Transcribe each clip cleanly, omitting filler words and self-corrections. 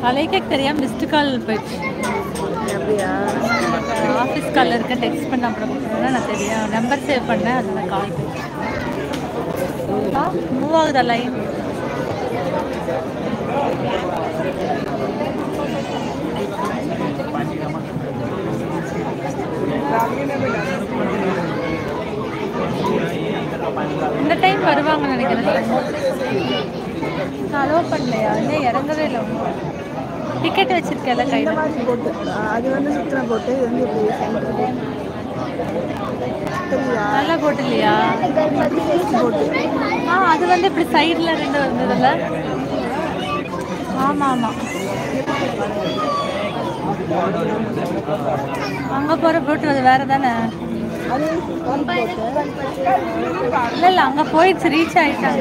அலைக்கேக் தெரியாமல் missed call போயிடுச்சு. அப்படியா? ஆஃபீஸ் கால் இருக்க டெக்ஸ்ட் பண்ண அப்புறம் நான் தெரியும் நம்பர் சேவ் பண்ணேன் அதில் கால் போயிடுச்சு. மூவ் ஆகுதா லைன்? இந்த டைம் வருவாங்கன்னு நினைக்கிறேன். அலோவ் பண்ணலையா? இன்னும் இறங்கவே இல்லை. டிக்கெட் வச்சிருக்கேன்ல கையில். போட்டு அது வந்து சுத்தின போட்டு இது வந்து இப்படி சென்டர் நல்லா போட்டு இல்லையா? அது வந்து இப்படி சைடில் 2 வந்ததில்ல. ஆமாம் ஆமாம், அங்கே போகிற போட்டு அது வேறு தானே? இல்லை இல்லை, அங்கே போயிடுச்சு, ரீச் ஆகிட்டாங்க.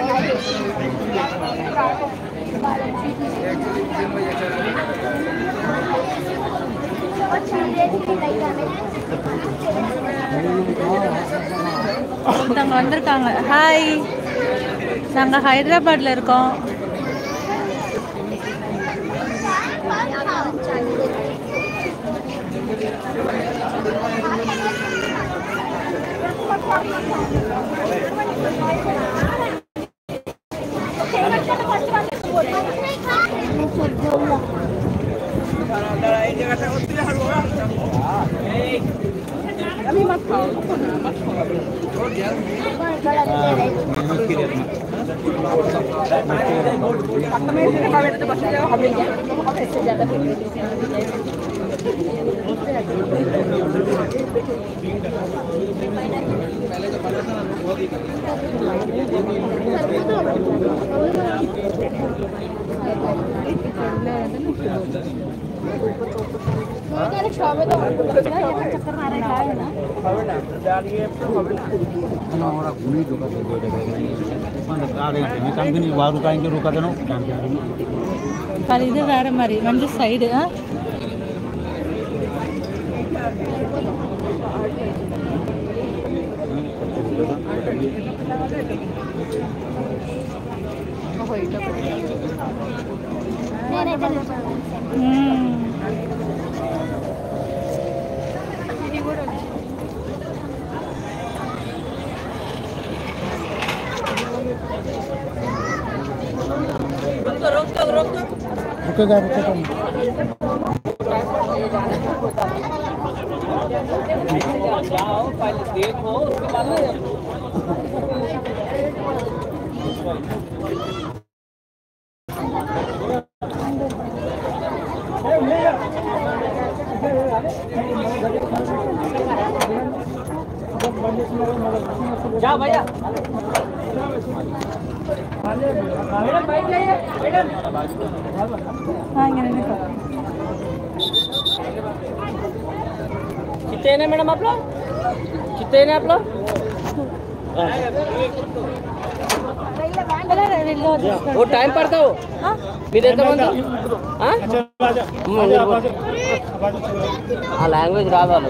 ஒருத்தவங்க வந்திருக்காங்க. ஹாய், நாங்கள் ஹைதராபாத்தில் இருக்கோம். இது வேற மாதிரி வந்து சைடு. रुकेगा रुकेगा जाओ पहले देखो उसके बाद जाओ भैया मैडम बैठ जाइए मैडम। कितने हैं मैडम आप लोग? कितने हैं आप लोग? वो टाइम पड़ता हो లాంగ్వేజ్ రావాలి